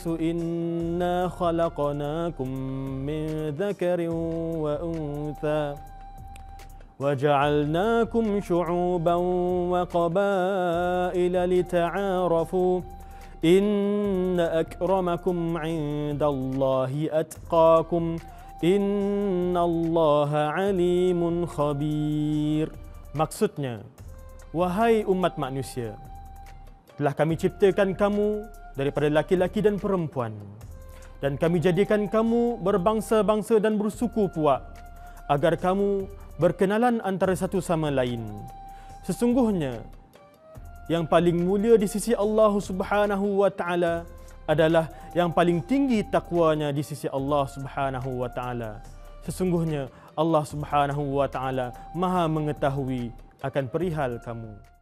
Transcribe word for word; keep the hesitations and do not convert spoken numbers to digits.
الناس إنا خلقناكم من ذكر وأنثى وجعلناكم شعوبا وقبائل لتعارفوا إن أكرمكم عند الله أتقاكم إن الله عليم خبير. Maksudnya, wahai umat manusia, telah kami ciptakan kamu daripada laki-laki dan perempuan, dan kami jadikan kamu berbangsa-bangsa dan bersuku puak, agar kamu berkenalan antara satu sama lain. Sesungguhnya, yang paling mulia di sisi Allah Subhanahu wa taala adalah yang paling tinggi takwanya di sisi Allah Subhanahu wa taala. Sesungguhnya Allah Subhanahu wa taala Maha mengetahui akan perihal kamu.